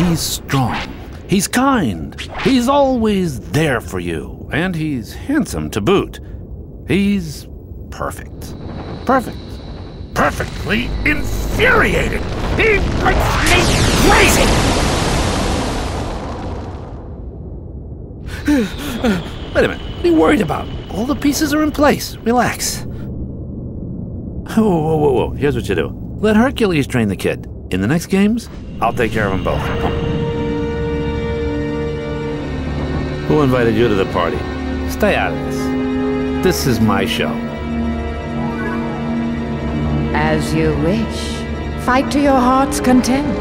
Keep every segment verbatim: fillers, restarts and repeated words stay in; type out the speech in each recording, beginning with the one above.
He's strong. He's kind. He's always there for you. And he's handsome to boot. He's perfect. Perfect. Perfectly infuriating. He makes me crazy! Wait a minute. What are you worried about? All the pieces are in place. Relax. Whoa, whoa, whoa, whoa. Here's what you do. Let Hercules train the kid. In the next games, I'll take care of them both. Come. Who invited you to the party? Stay out of this. This is my show. As you wish. Fight to your heart's content.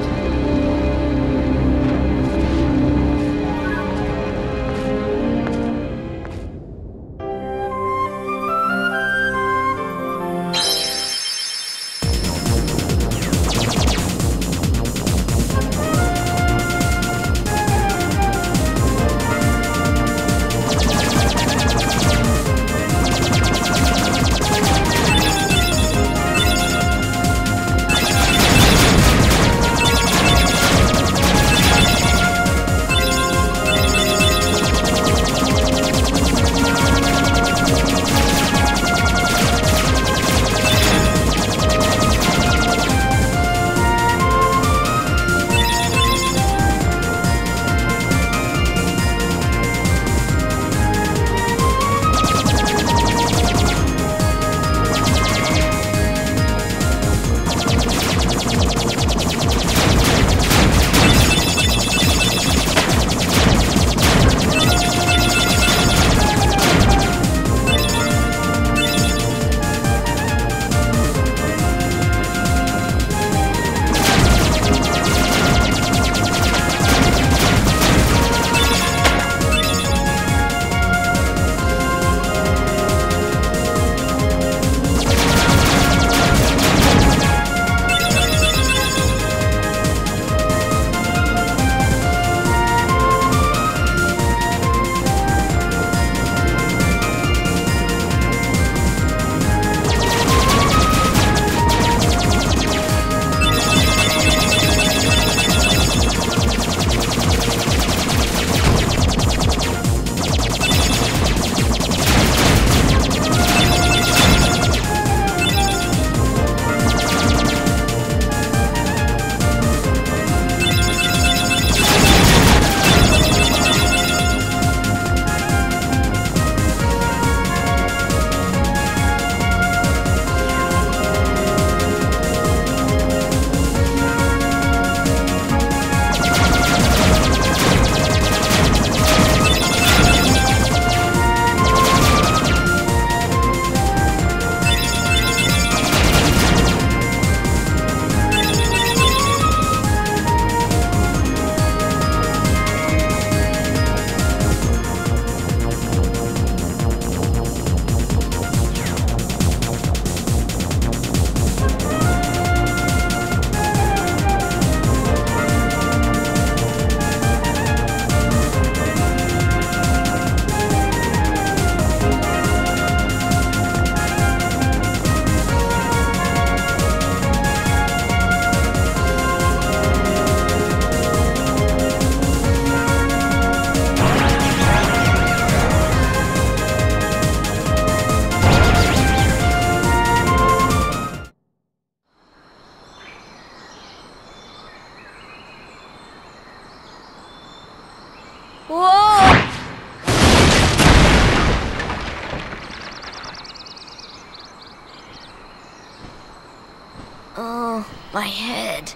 Oh, my head.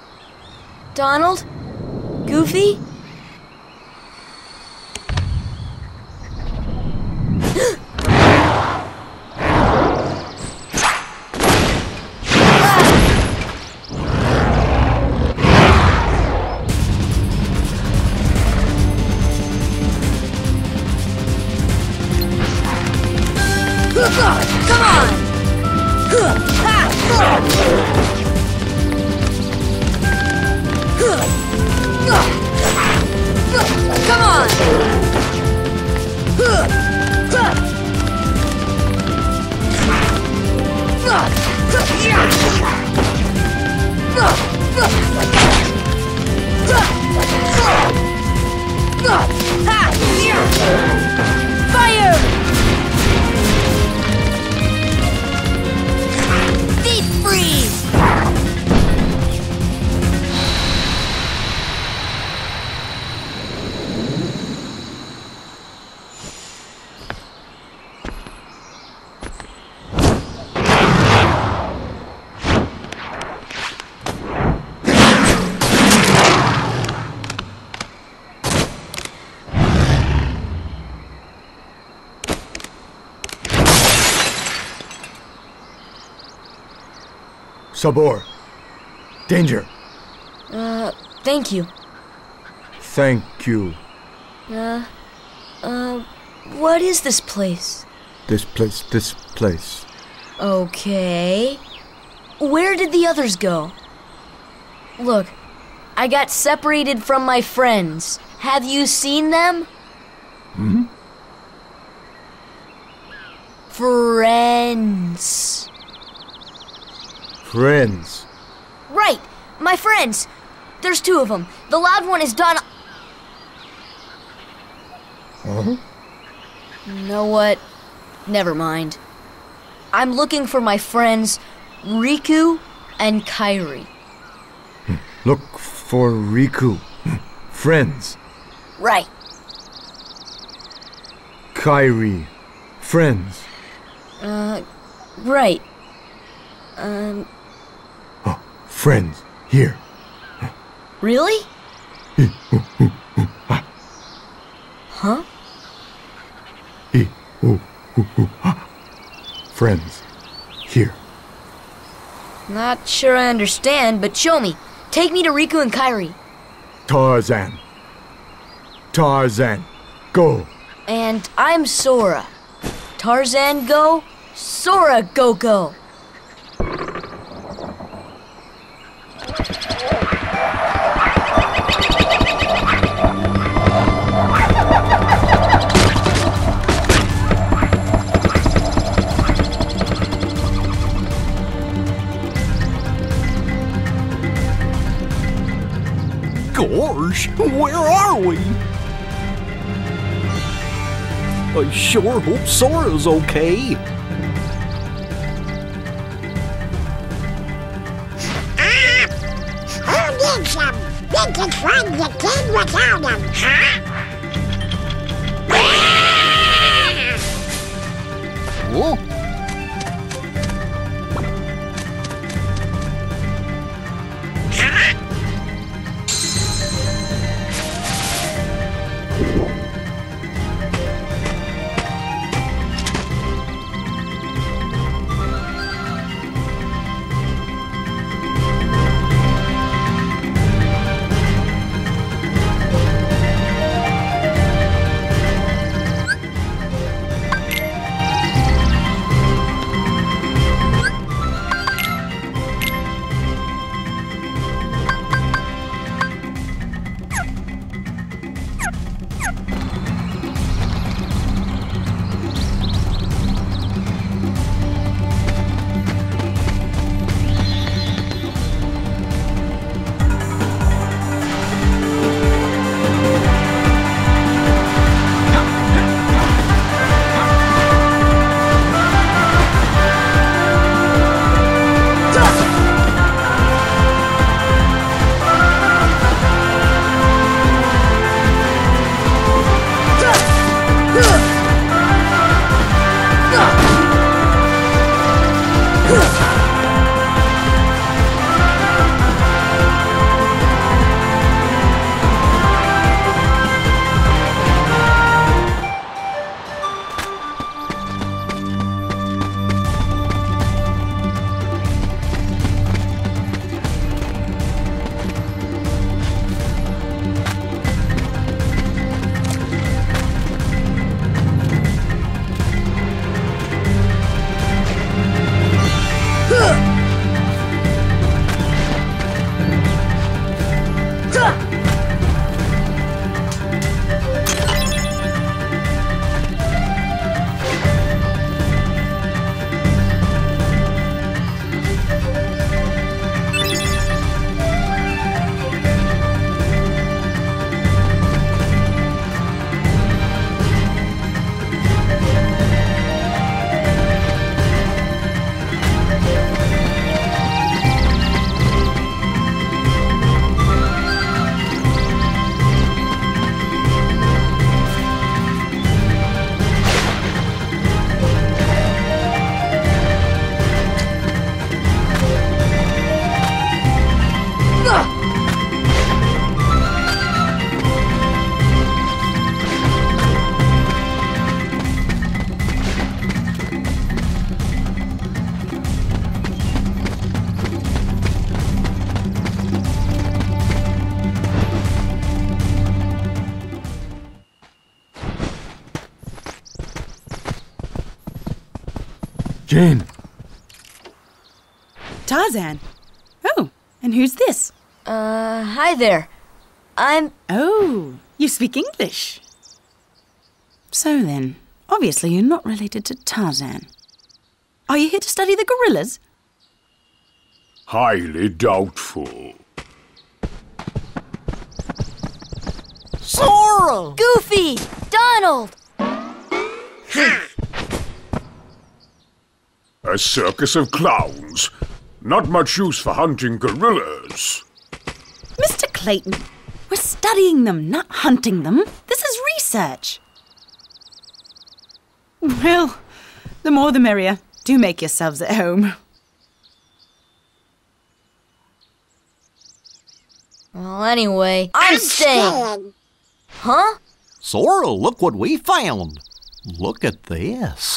Donald? Goofy? Come on! Come on! Sabor. Danger. Uh, thank you. Thank you. Uh, uh, what is this place? This place, this place. Okay. Where did the others go? Look, I got separated from my friends. Have you seen them? Hmm? Friends. Friends. Right, my friends. There's two of them. The loud one is Don. Huh? You know what? Never mind. I'm looking for my friends Riku and Kairi. Look for Riku. Friends. Right. Kairi. Friends. Uh, right. Um, Oh, friends. Here. really? Huh? E, ooh, ooh, ooh, ah. Friends. Here. Not sure I understand, but show me. Take me to Riku and Kairi. Tarzan. Tarzan. Go. And I'm Sora. Tarzan go, Sora go go. Gosh, where are we? I sure hope Sora's okay. Ah! Who needs them? They can find the kid without them, huh? Oh, Jane. Tarzan. Oh, and who's this? Uh, hi there. I'm... Oh, you speak English. So then, obviously you're not related to Tarzan. Are you here to study the gorillas? Highly doubtful. Sora! Goofy! Donald! A circus of clowns. Not much use for hunting gorillas. Mister Clayton, we're studying them, not hunting them. This is research. Well, the more the merrier. Do make yourselves at home. Well, anyway, I'm, I'm staying. staying. Huh? Sora, look what we found. Look at this.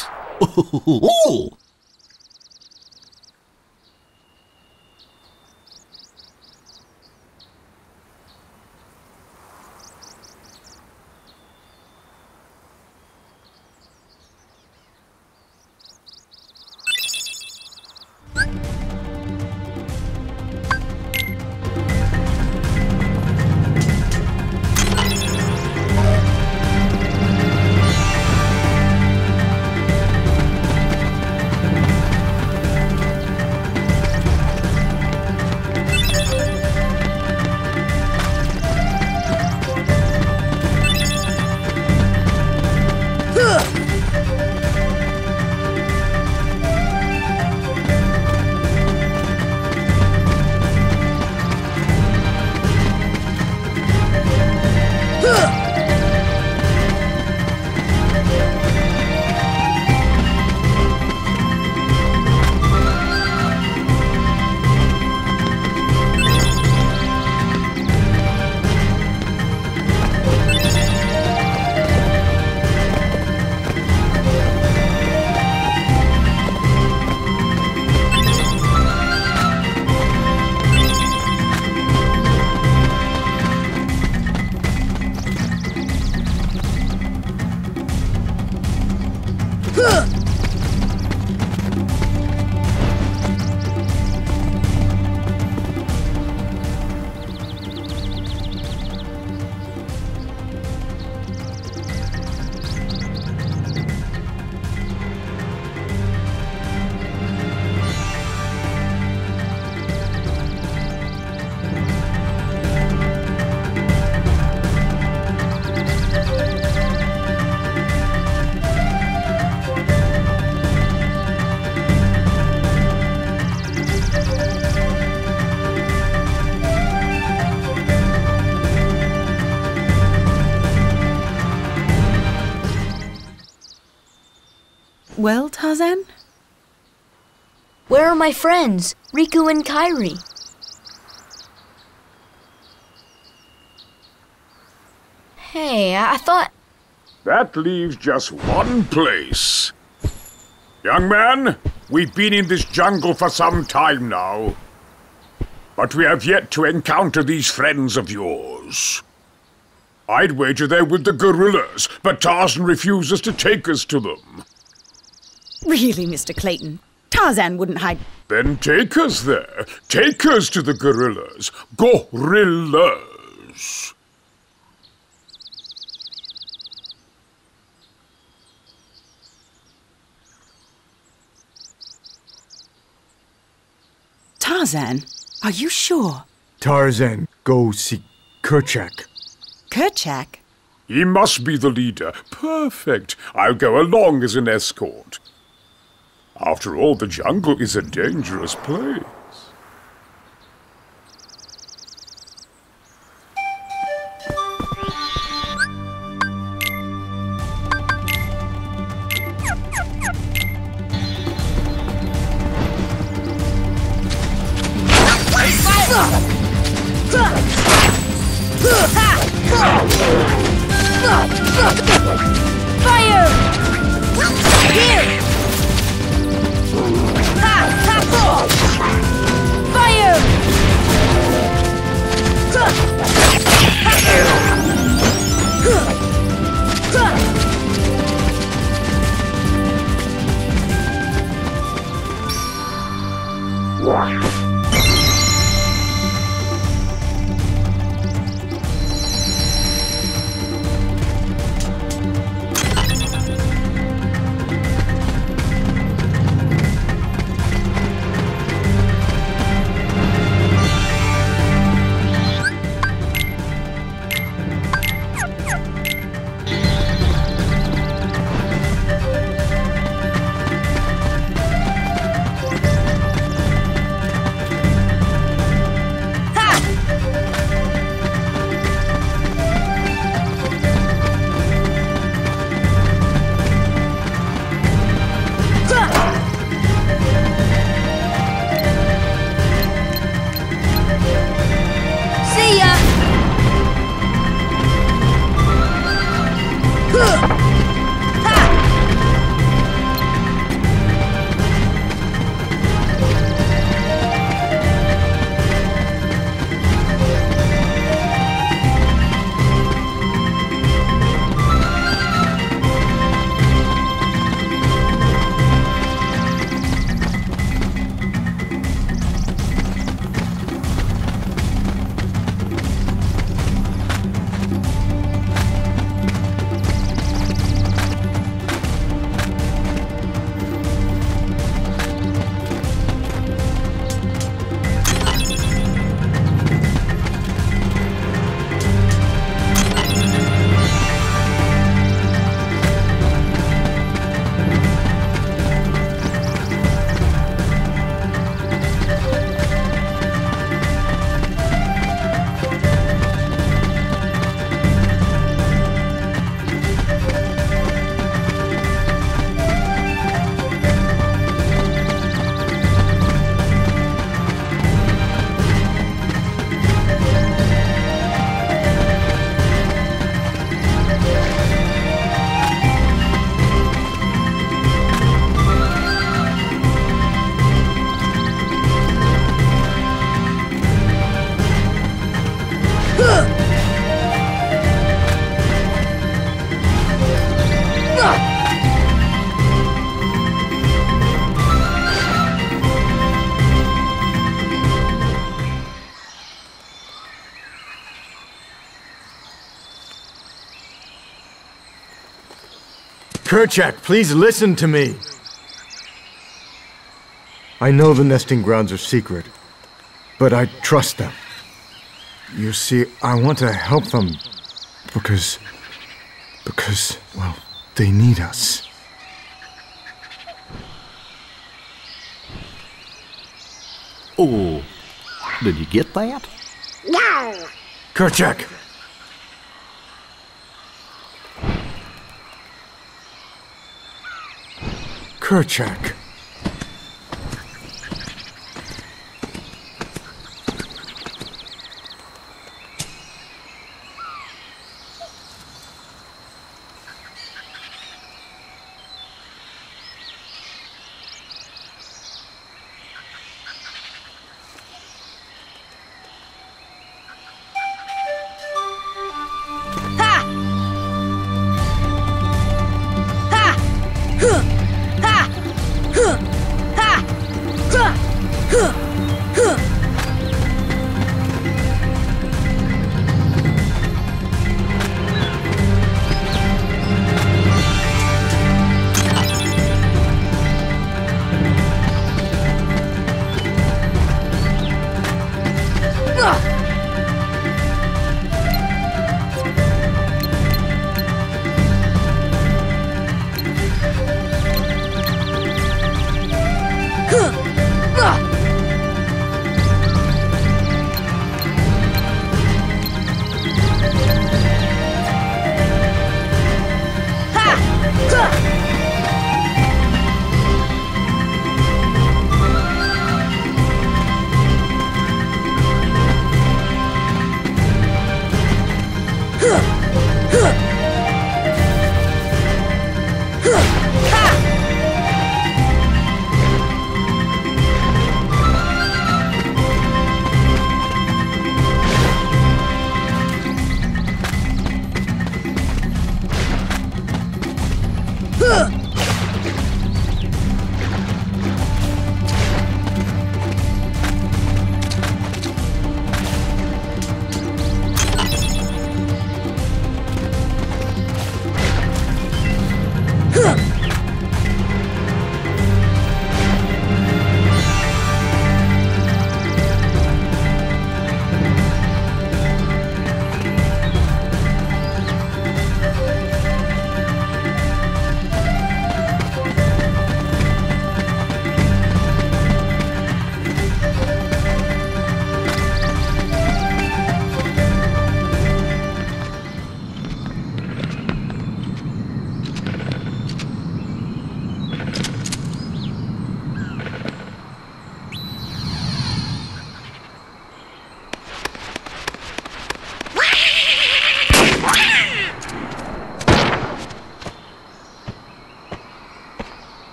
Well, Tarzan? Where are my friends, Riku and Kairi? Hey, I I thought... That leaves just one place. Young man, we've been in this jungle for some time now. But we have yet to encounter these friends of yours. I'd wager they're with the gorillas, but Tarzan refuses to take us to them. Really, Mister Clayton? Tarzan wouldn't hide... Then take us there. Take us to the gorillas. Gorillas. Tarzan, are you sure? Tarzan, go see Kerchak. Kerchak? He must be the leader. Perfect. I'll go along as an escort. After all, the jungle is a dangerous place. Fire! Here! Fire! Kerchak, please listen to me. I know the nesting grounds are secret, but I trust them. You see, I want to help them because... because, well, they need us. Oh, did you get that? No! Kerchak! Kerchak.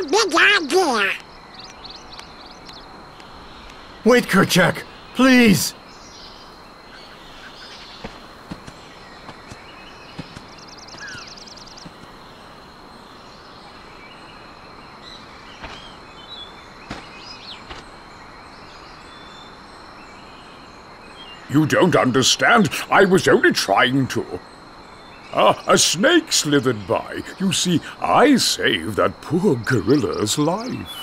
a big idea. Wait, Kerchak, please! You don't understand. I was only trying to. Ah, a snake slithered by. You see, I saved that poor gorilla's life.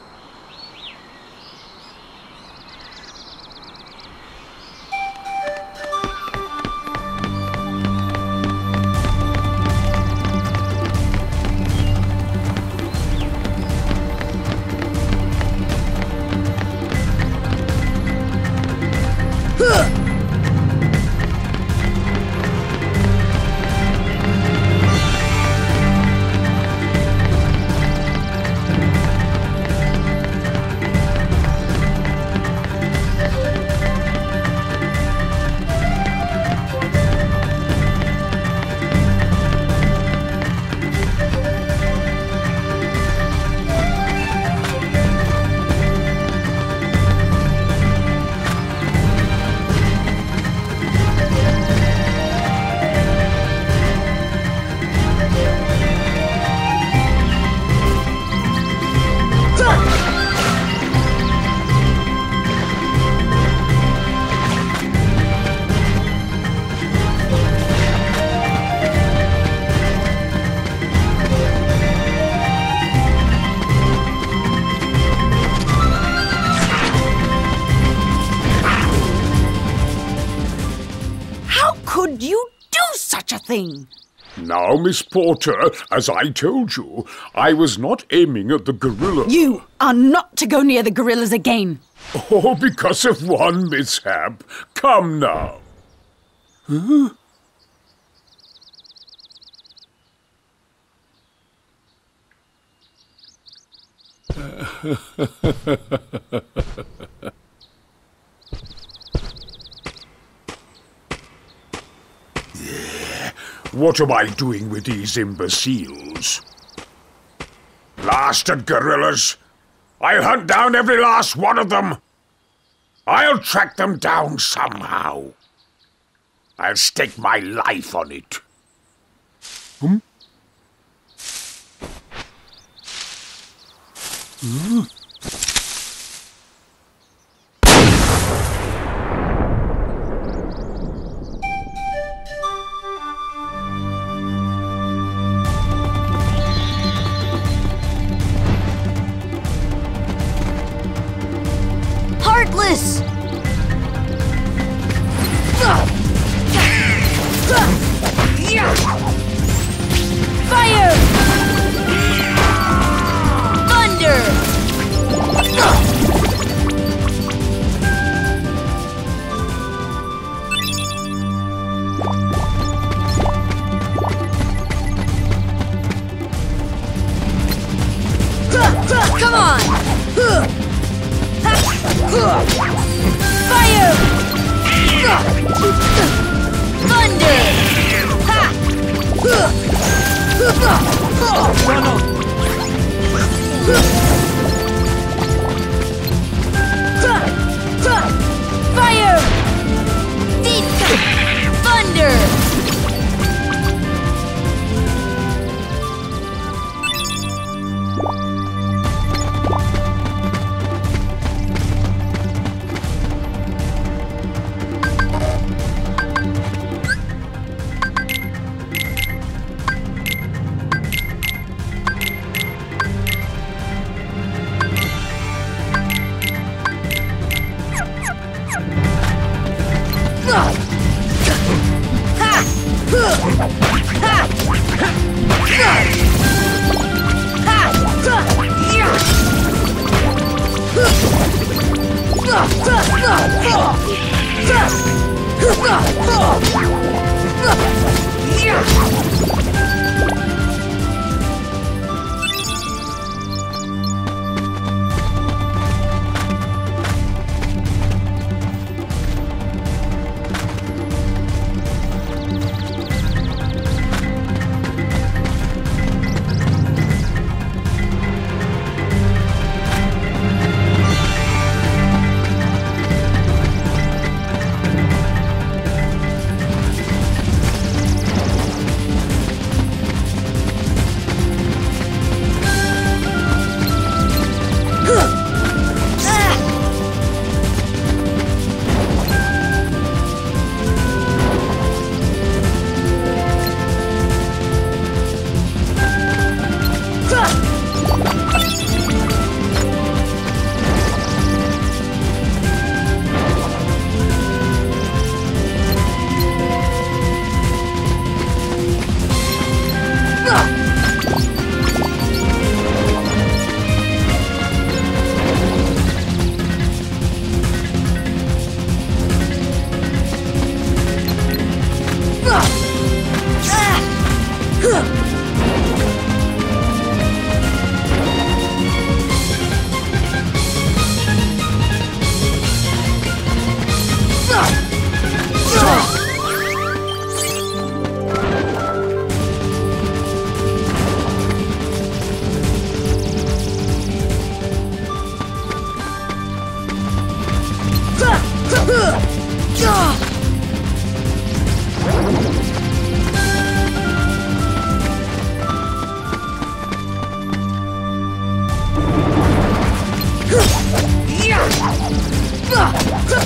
Thing. Now, Miss Porter, as I told you, I was not aiming at the gorilla. You are not to go near the gorillas again. Oh, because of one mishap. Come now. Huh? What am I doing with these imbeciles? Blasted gorillas! I'll hunt down every last one of them! I'll track them down somehow. I'll stake my life on it. Hmm? Hmm? Heartless! Fire! Thunder! Come on! Fire! Thunder! Ha! Fire! Thunder!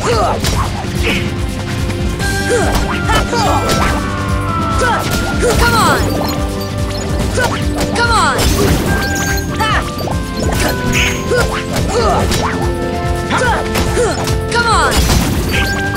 Come on! Come on! Ha! Come on!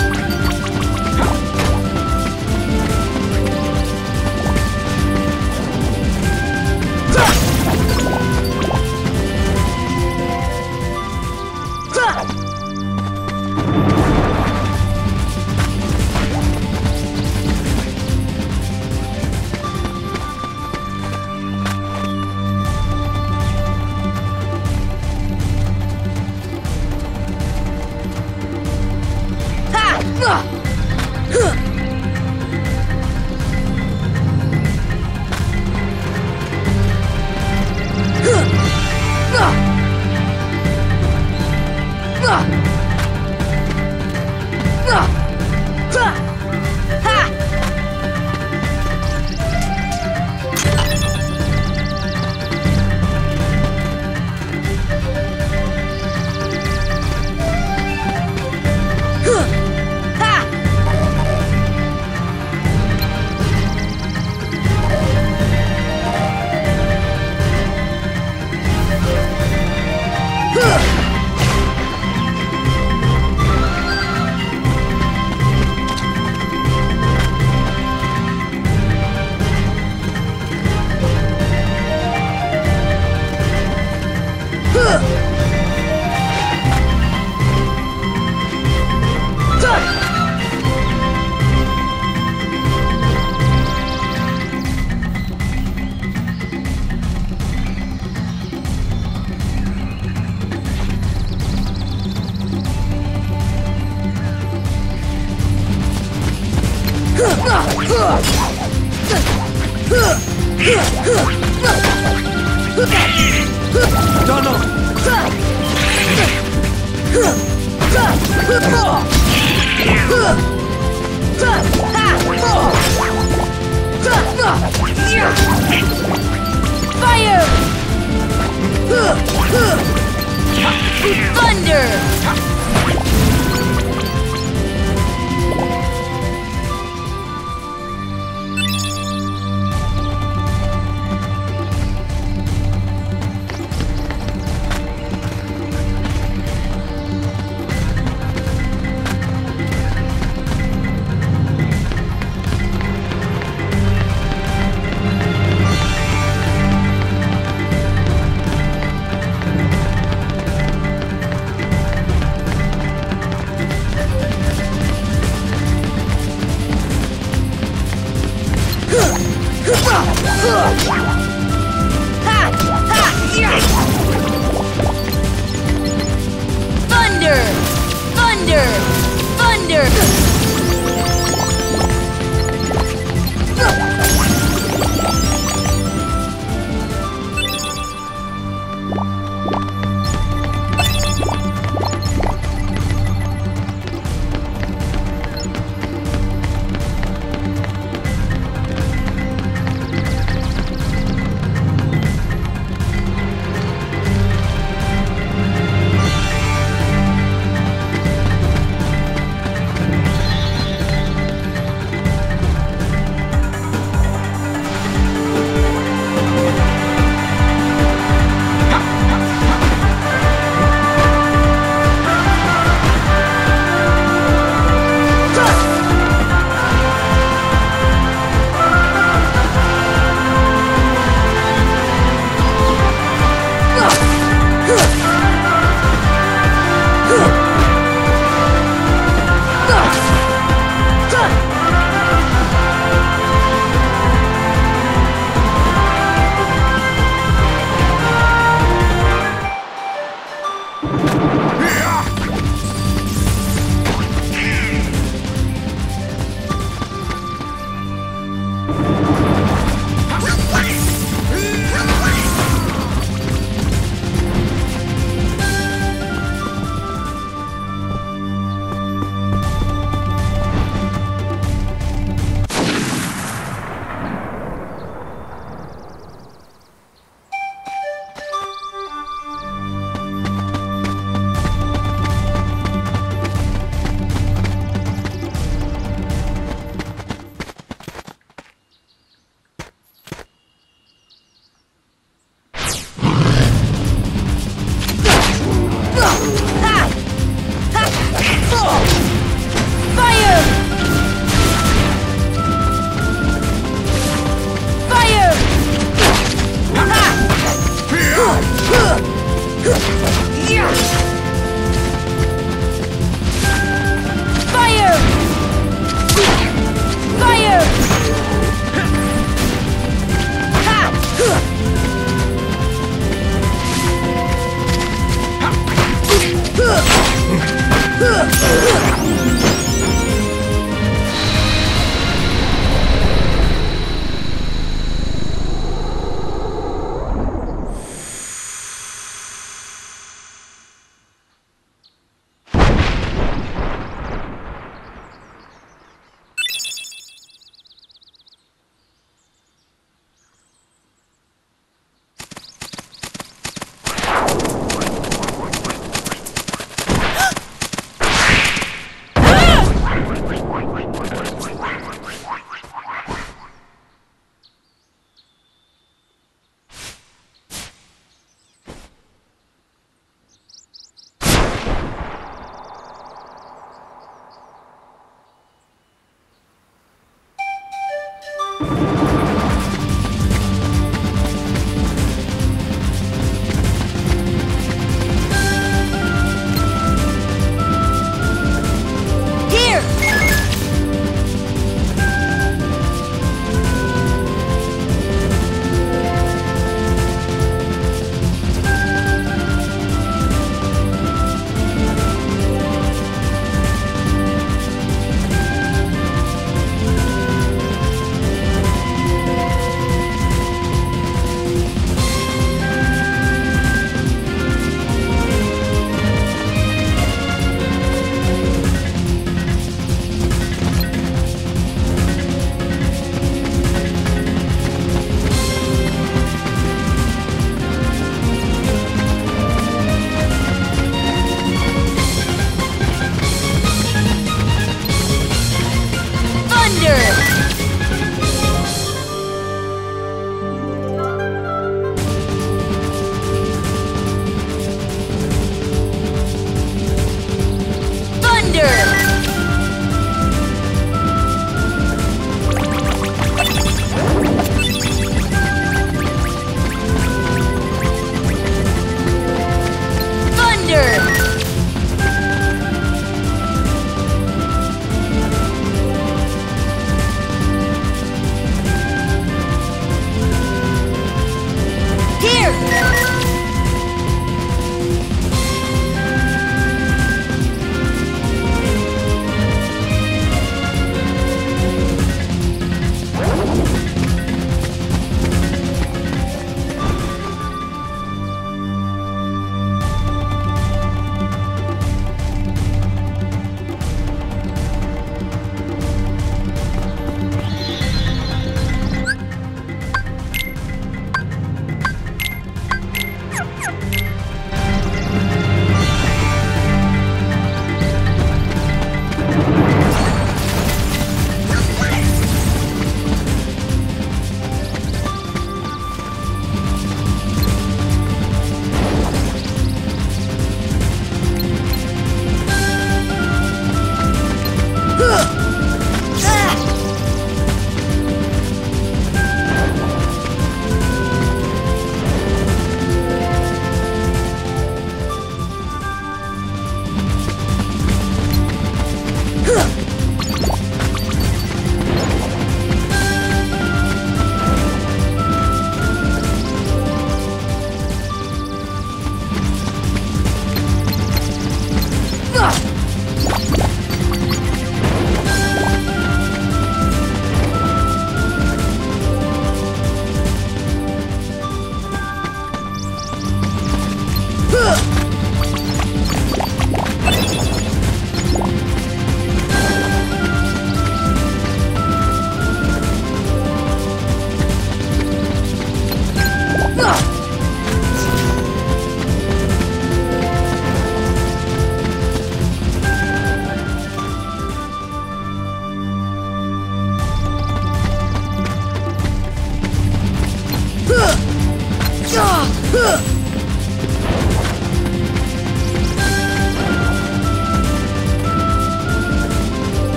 Fire! Thunder!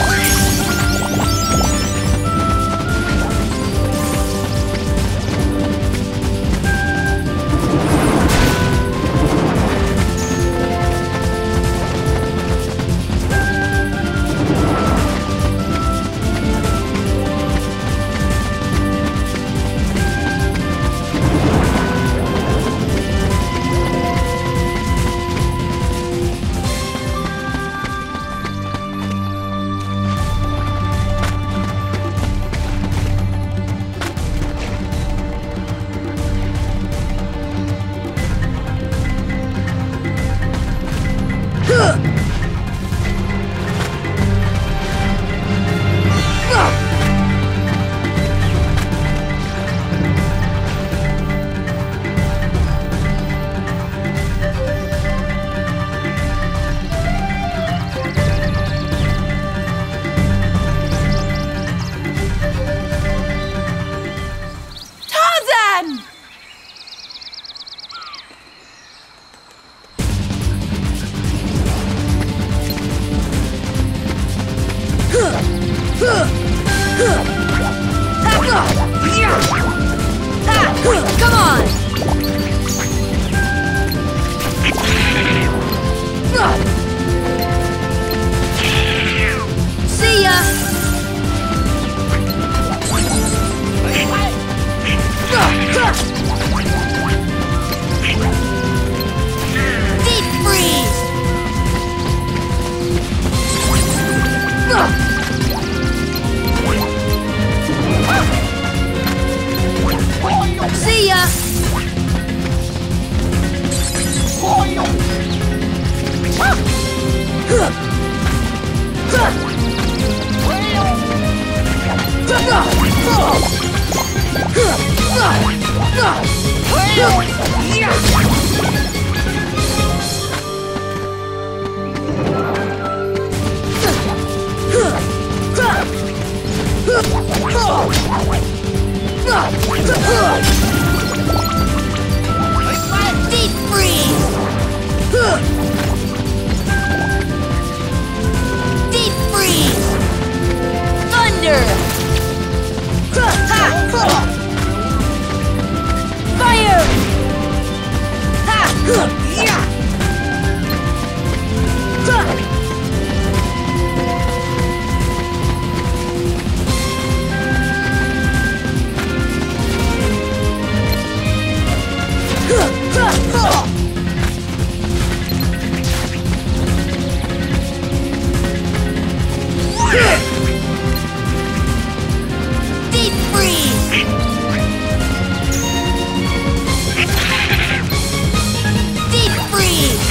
Come on! See ya! Deep freeze! See ya! Deep freeze! Deep freeze! Thunder! Fire! Deep freeze! Deep freeze!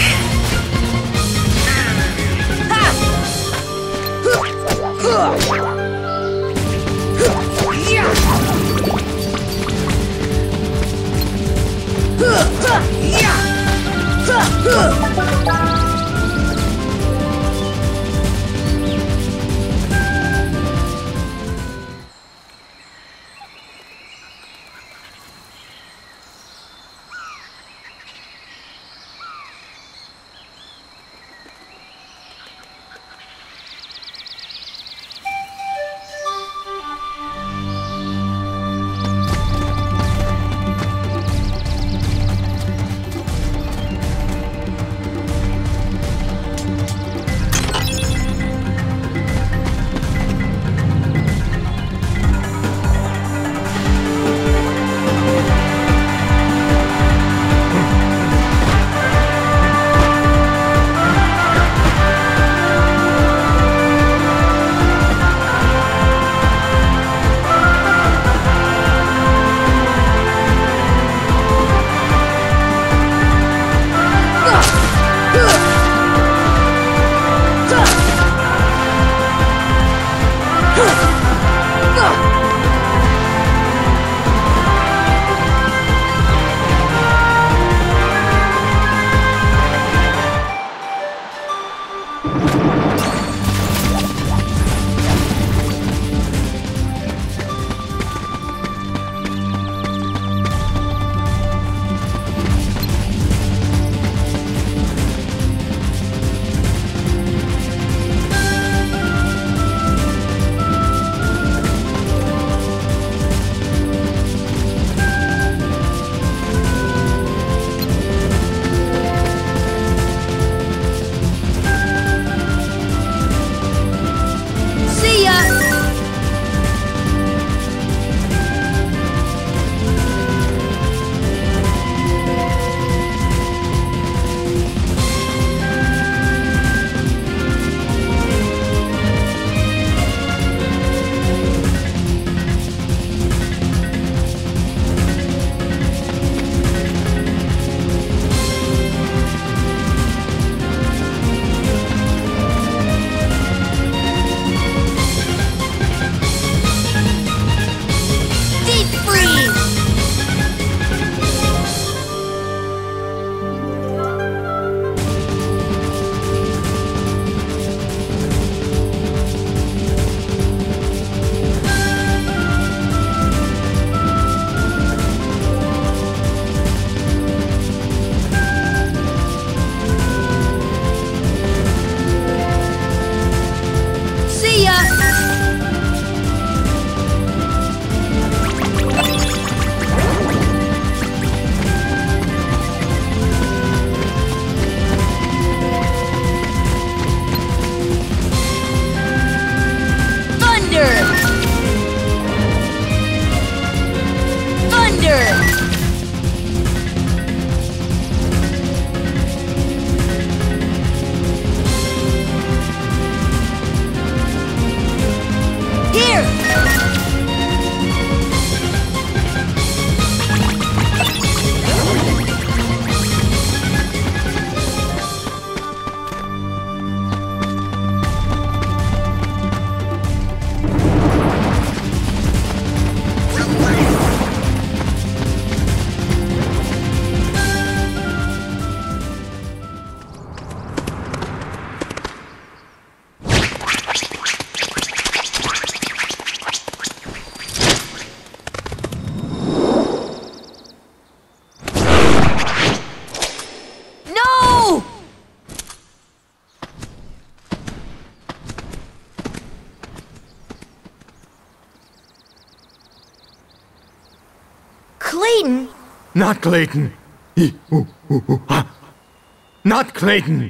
Clayton! Not Clayton. He- ooh, ooh, ooh, ah. Not Clayton.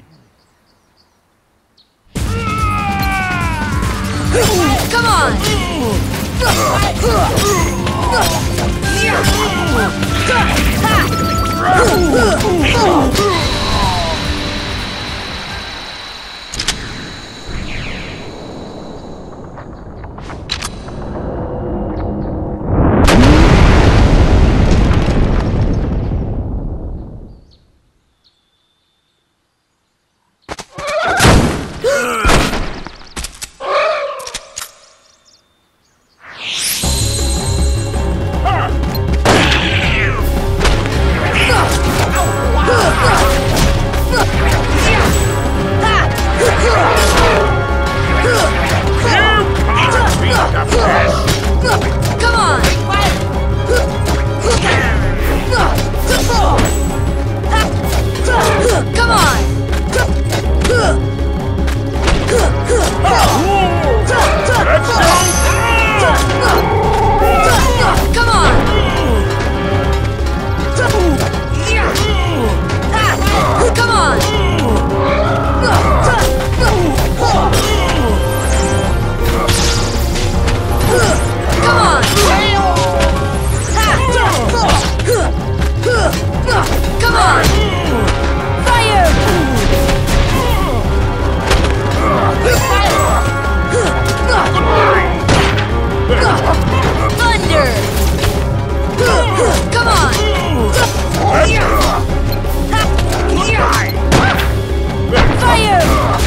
Come on! Come on! Come on! Come on! Come on! Come on! Come on! Fire! Thunder! Come on! Fire!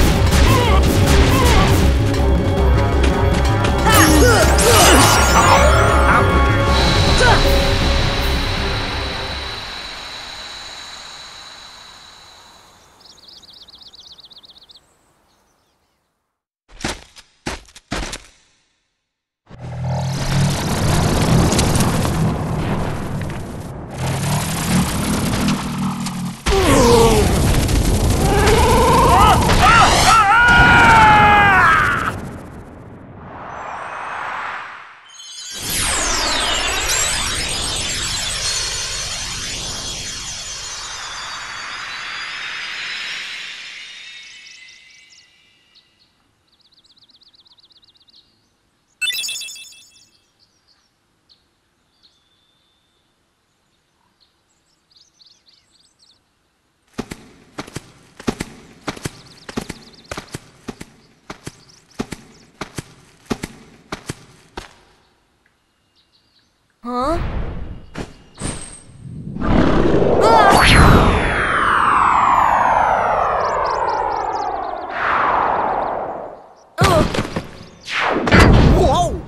Huh? Whoa!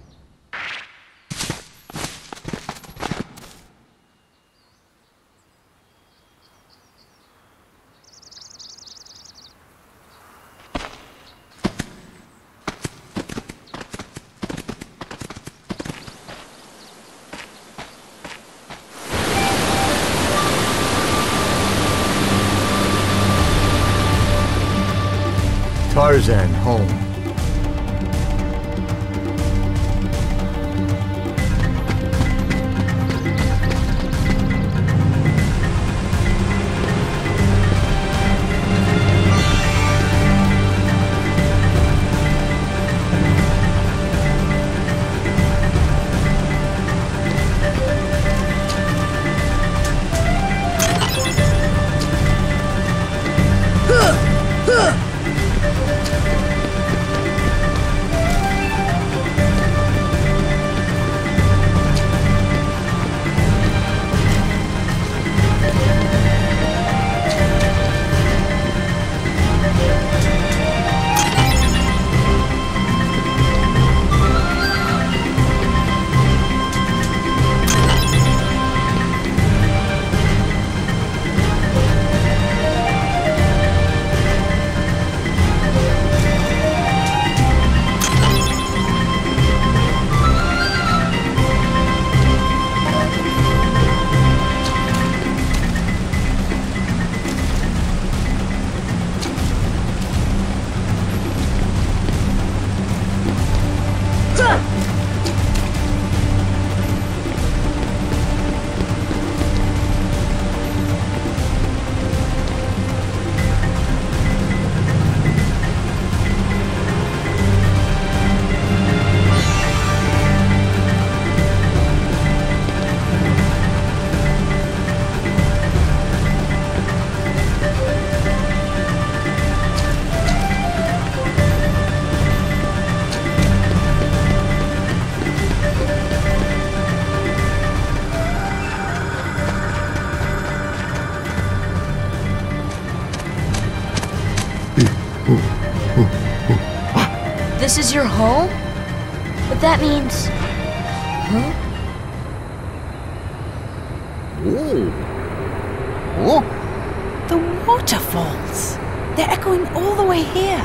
Tarzan home. Huh! is your home? But that means... Huh? Oh. Oh. The waterfalls. They're echoing all the way here.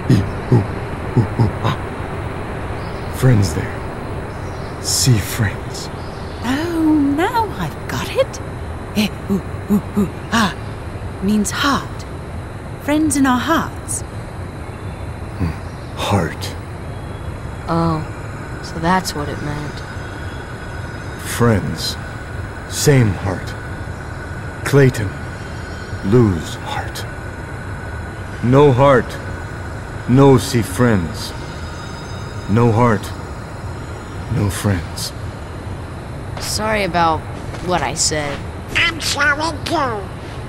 Friends there. Sea friends. Oh, now I've got it. Eh, ooh, ooh, ooh, ah. Means heart. Friends in our hearts. Heart. Oh, so that's what it meant. Friends. Same heart. Clayton. Lose heart. No heart. No see friends. No heart. No friends. Sorry about what I said. I'm sorry too.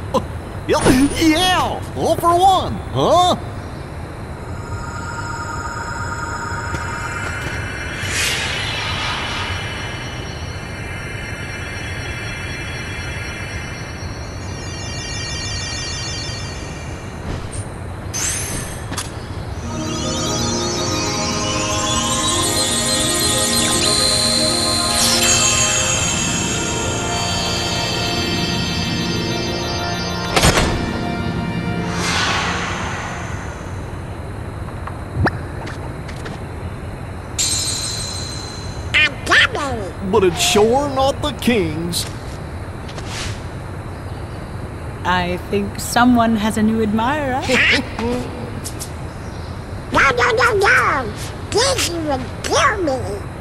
Yeah, all for one, huh? But it's sure not the king's. I think someone has a new admirer. No, no, no, no! Daisy would kill me!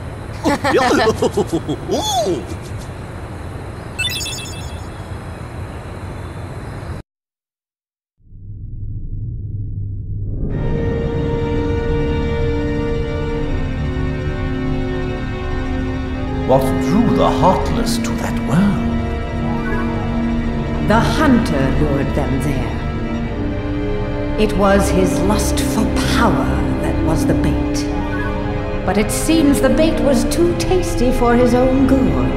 What drew the Heartless to that world? The hunter lured them there. It was his lust for power that was the bait. But it seems the bait was too tasty for his own good.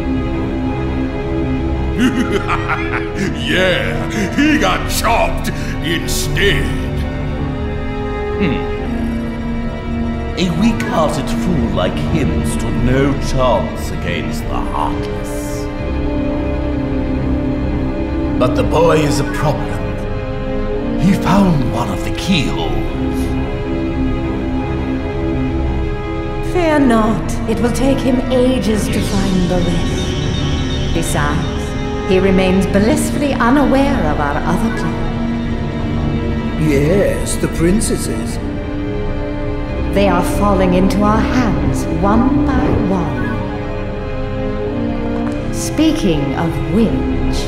Yeah, he got chopped instead. Hmm. A weak-hearted fool like him stood no chance against the Heartless. But the boy is a problem. He found one of the keyholes. Fear not, it will take him ages to find the rest. Besides, he remains blissfully unaware of our other plan. Yes, the princesses. They are falling into our hands, one by one. Speaking of which...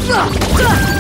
Ugh!